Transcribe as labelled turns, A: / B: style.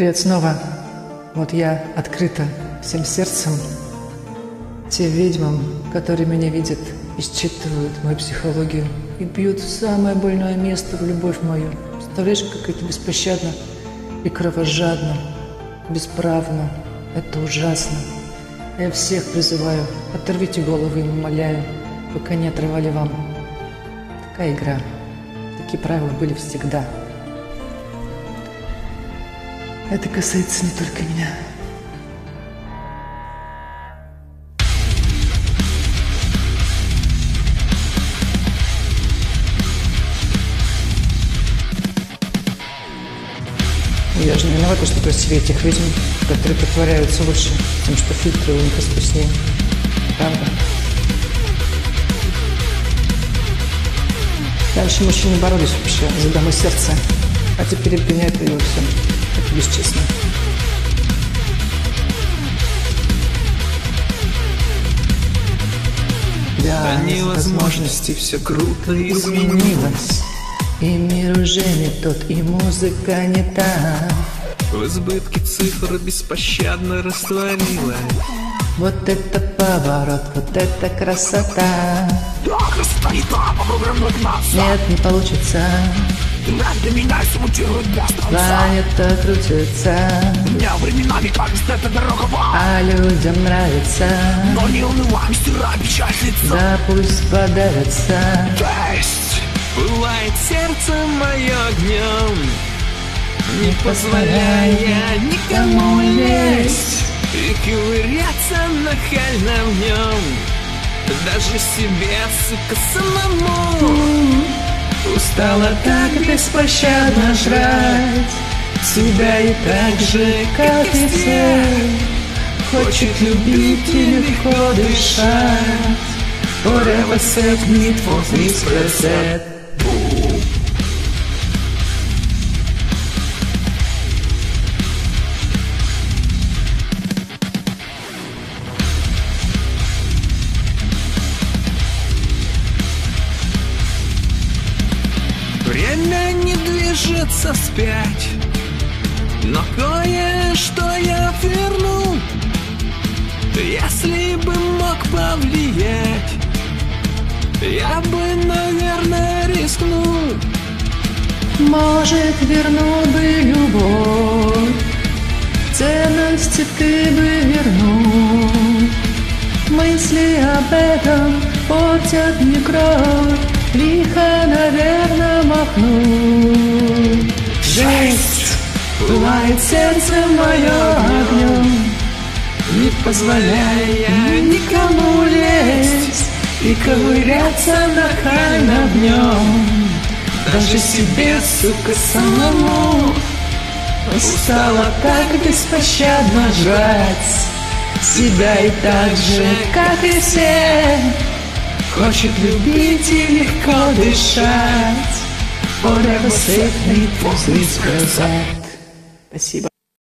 A: Привет снова. Вот я открыта всем сердцем тем ведьмам, которые меня видят и считывают мою психологию и бьют в самое больное место, в любовь мою. Представляешь, как это беспощадно и кровожадно, бесправно. Это ужасно. Я всех призываю, оторвите головы и умоляю, пока не оторвали вам. Такая игра. Такие правила были всегда. Это касается не только меня. Я же не виновата, что красивее этих ведьм, которые притворяются лучше, тем, что фильтры у них искуснее. Правда? Раньше мужчины боролись вообще за дамы сердца, а теперь обвиняют ее во всем. Это бесчестно.
B: Да, невозможности все круто изменилось.
A: И мир уже не тот, и музыка не та.
B: В избытке цифр беспощадно растворилась.
A: Вот это поворот, вот это красота.
B: Да, красота не та, попробуем нагнаться.
A: Нет, не получится.
B: Тренды меня смутируют без конца.
A: Планета крутится.
B: Меня временами кажется, это дорога вам.
A: А людям нравится.
B: Но не унываем, стирай печаль с лица.
A: Да пусть подавятся.
B: Жесть! Пылает сердце мое огнем, не позволяя никому лезть и ковыряться нахально в нем, даже себе, сука, самому.
A: Устала так беспощадно жрать себя и так же, как и все. Хочет любить и легко дышать. Forever set, need for this reset.
B: Время не движется вспять, но кое-что я верну. Если бы мог повлиять, я бы, наверное, рискнул.
A: Может, вернул бы любовь, ценности ты бы вернул. Мысли об этом портят мне кровь, лихо, наверное, махнул. Жесть! Пылает сердце мое огнем, не позволяя никому лезть и ковыряться нахально в нем, даже себе, сука, самому. Устала так беспощадно жрать себя и так же, как и все. Хочет любить и легко дышать. Forever safe, need for this. Спасибо.